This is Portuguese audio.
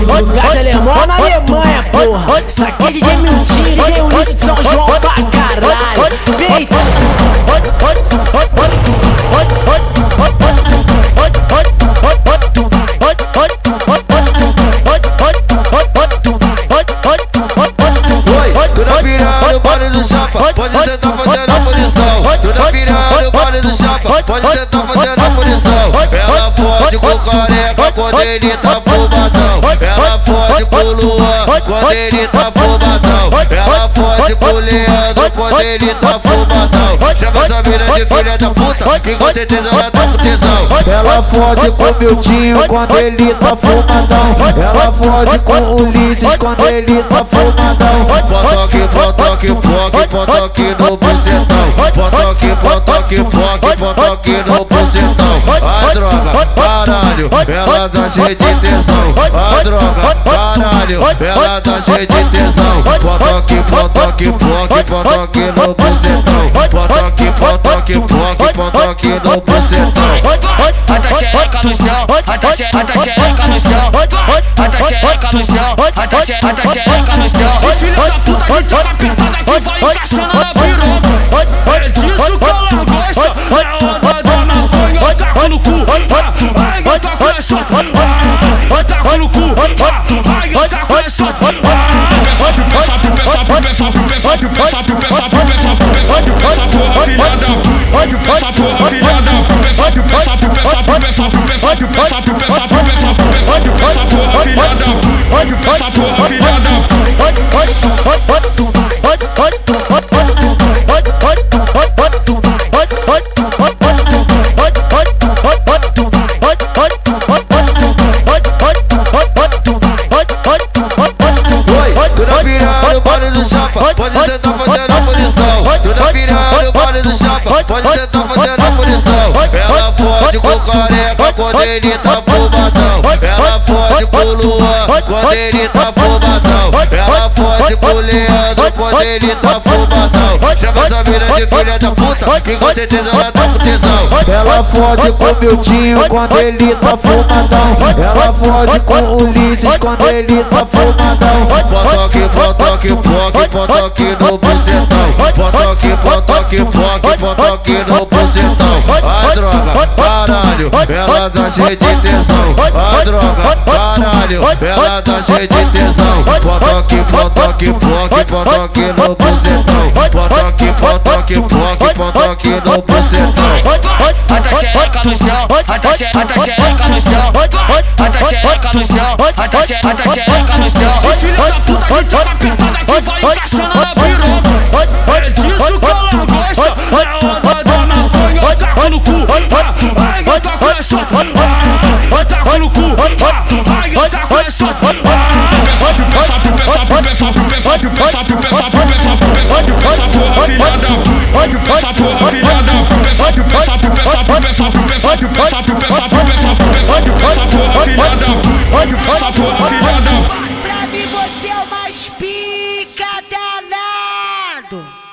lugar de alemão na Alemanha, porra. Isso aqui é DJ Miltinho, DJ Ulisses de São João pra caralho. Peita. Tu na piranha no baile do chapa, pode sentar fazendo a munição. Tu na piranha no baile do chapa, pode sentar fazendo a munição. Ela fode com careca quando ele tá fumadão. Ela fode com o Luan quando ele tá fumadão. Ela fode com o Leandro quando ele tá fumadão. Chama essa mina de filha da puta, que com certeza ela tá com tesão. Ela fode com o Miltinho quando ele tá fumadão. Ela fode com o Ulisses quando ele tá fumadão. Bota aqui no bucetão. Bota aqui no bucetão. A droga, caralho, ela tá cheia de tesão. A droga, caralho, ela tá cheia de tesão. Bota aqui no bucetão. Bota aqui no bucetão. Bota xereca no chão, bota xereca no chão, bota xereca no chão, bota xereca no chão. Filho da puta que tá apertada que vai encaixando na piroca. É disso que ela gosta, é onda da maconha. Taca no cu, ai gata com a chota. Taca no cu, ai gata com a chota. Tu na piranha no baile do chapa, pode sentar fazendo a munição. Tu na piranha no baile do chapa, pode sentar fazendo a munição. Ela fode com careca quando ele tá fumadão. Ela fode com o Luan quando ele tá fumadão. Ela fode com o Leandro quando ele tá fumadão. Chama essa mina de filha da puta, que com certeza ela tá com tesão. Ela fode com o Miltinho quando ele tá fumadão. Ela fode com o Ulisses quando ele tá fumadão. Bota aqui no bucetão. Bota aqui no bucetão. A droga, caralho, ela tá cheia de tesão. A droga, caralho, ela tá cheia de tesão. Bota aqui no bucetão. Bota aqui no bucetão. Bota xereca no chão, bota xereca no chão, bota xereca no chão, bota xereca no chão. Filho da puta que tá apertada que vai encaixando na piroca. É disso que ela gosta, é onda da maconha. Taca no cu, ai gata com a chota. Taca no cu, ai gata com a chota. Pra mim você é o mais pica danado.